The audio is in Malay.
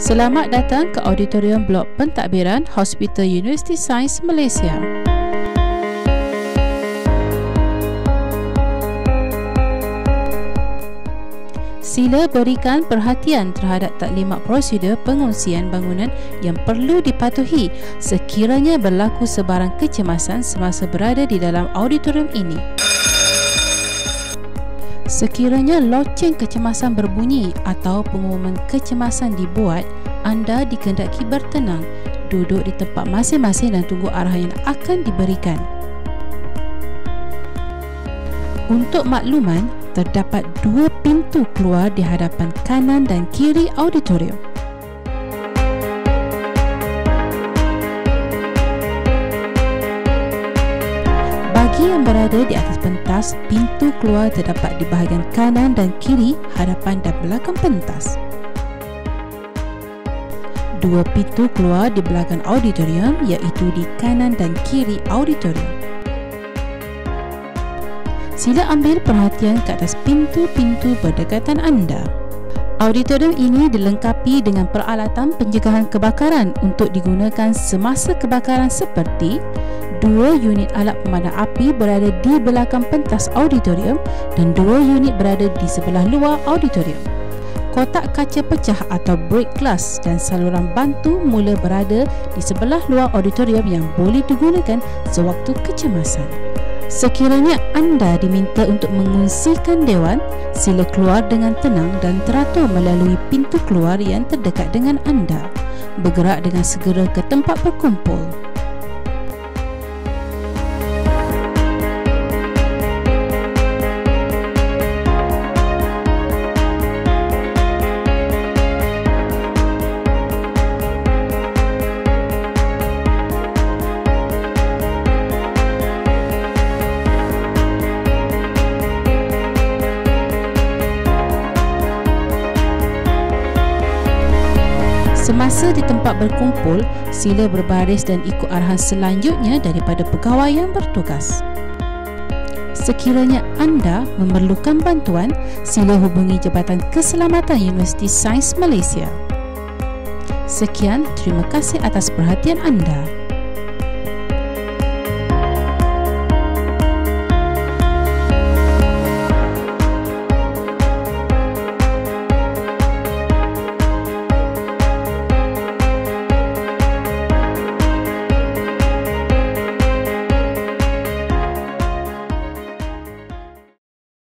Selamat datang ke Auditorium Blok Pentadbiran Hospital Universiti Sains Malaysia. Sila berikan perhatian terhadap taklimat prosedur pengungsian bangunan yang perlu dipatuhi sekiranya berlaku sebarang kecemasan semasa berada di dalam auditorium ini. Sekiranya loceng kecemasan berbunyi atau pengumuman kecemasan dibuat, anda dikehendaki bertenang, duduk di tempat masing-masing dan tunggu arahan yang akan diberikan. Untuk makluman, terdapat 2 pintu keluar di hadapan kanan dan kiri auditorium. Bagi yang berada di atas pentas, pintu keluar terdapat di bahagian kanan dan kiri, hadapan dan belakang pentas. 2 pintu keluar di belakang auditorium, iaitu di kanan dan kiri auditorium. Sila ambil perhatian ke atas pintu-pintu berdekatan anda. Auditorium ini dilengkapi dengan peralatan pencegahan kebakaran untuk digunakan semasa kebakaran seperti 2 unit alat pemadam api berada di belakang pentas auditorium dan 2 unit berada di sebelah luar auditorium. Kotak kaca pecah atau break glass dan saluran bantu mula berada di sebelah luar auditorium yang boleh digunakan sewaktu kecemasan. Sekiranya anda diminta untuk mengungsikan dewan, sila keluar dengan tenang dan teratur melalui pintu keluar yang terdekat dengan anda. Bergerak dengan segera ke tempat berkumpul. Semasa di tempat berkumpul, sila berbaris dan ikut arahan selanjutnya daripada pegawai yang bertugas. Sekiranya anda memerlukan bantuan, sila hubungi Jabatan Keselamatan Universiti Sains Malaysia. Sekian, terima kasih atas perhatian anda.